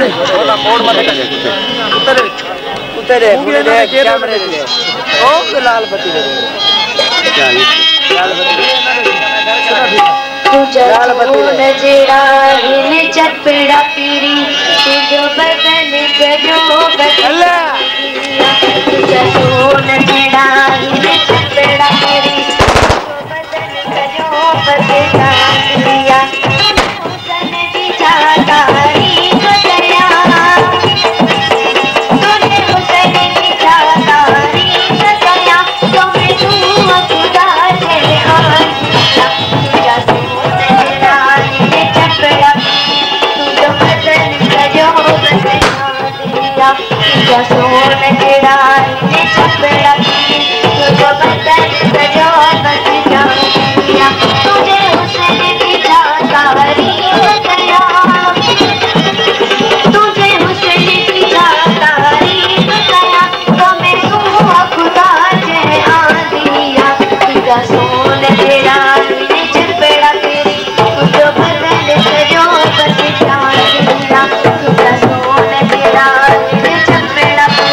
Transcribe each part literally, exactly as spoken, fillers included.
मोड़ मत उतर उतर कैमरे ले ओ लाल बत्ती ले लाल बत्ती लाल बत्ती नजरा इन चपड़ा पीरी तुझो बदन करो बदला तुझो नजरा इन चपड़ा पीरी तुझो बदन करो बदला दिया हुसन की चाकारी बदला तूने हुसन की चाकारी बदला तुम्हें तू खुदा से आया तुझा सोन तेरा ने छपड़ा तुझो बदन सजो बस जानिया तुझे हुसन की चाकारी बदला तुझे हुसन की चाकारी बदला तो मैं सुहा खुदा से आंदिया तुझा सोन तेरा ने छपड़ा तेरी तुझो बदन सजो बस जानिया तुझा सोन तेरा ने छपड़ा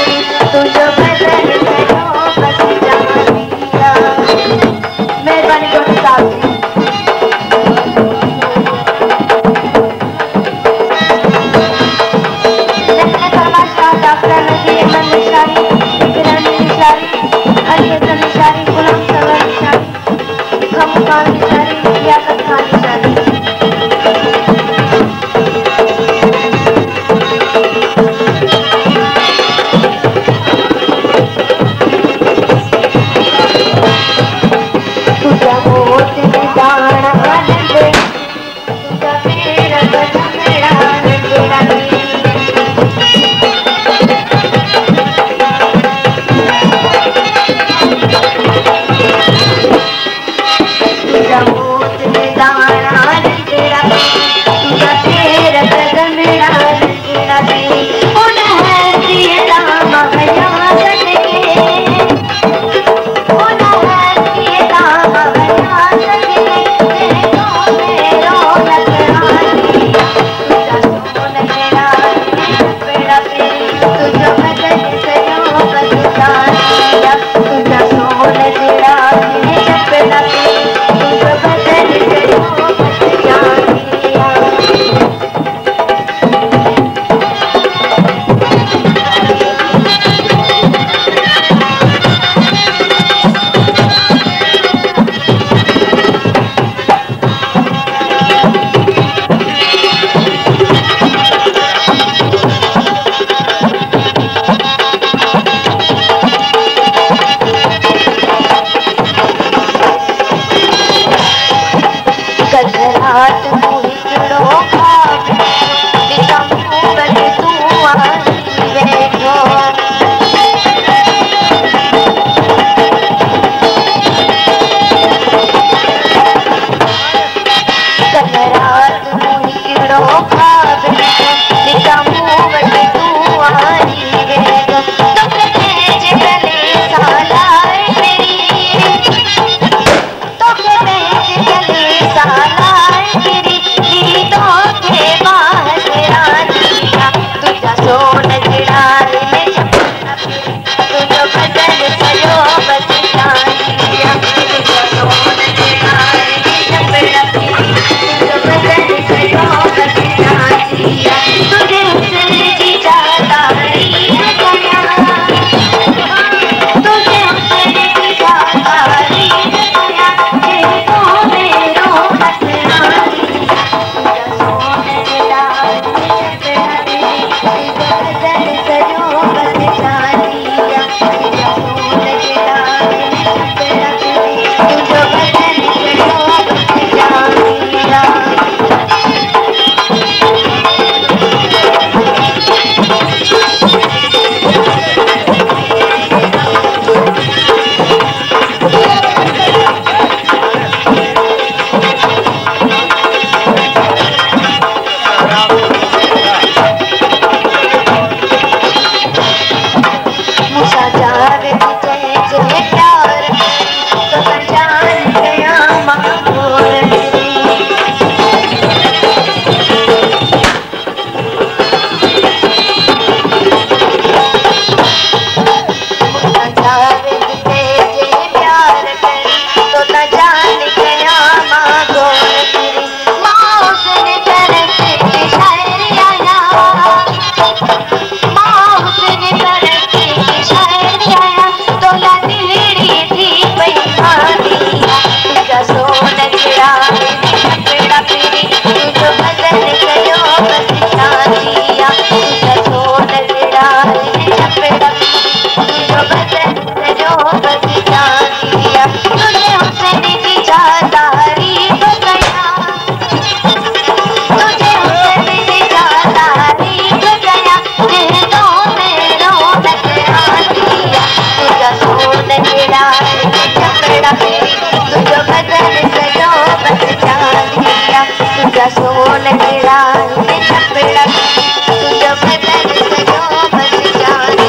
बेड़ा तुझ बदन सजो बस जाने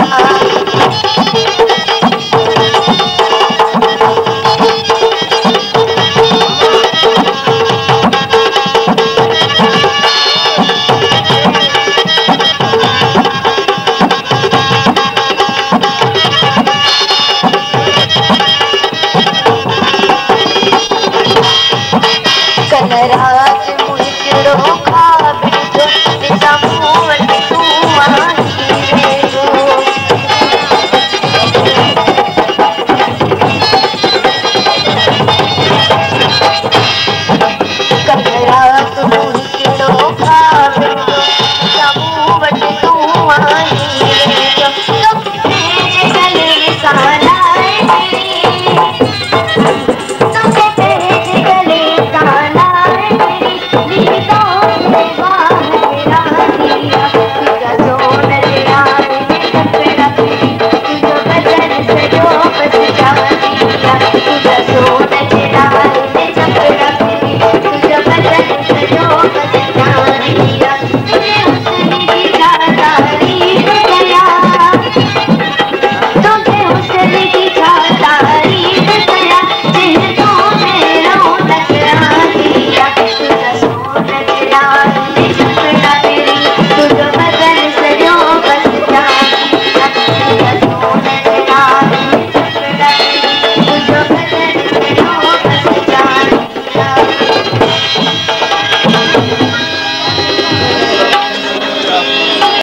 कल रात मुझको ख्वाब जो समूह तू आई रो कल रात मुझको ख्वाब जो समूह तू आई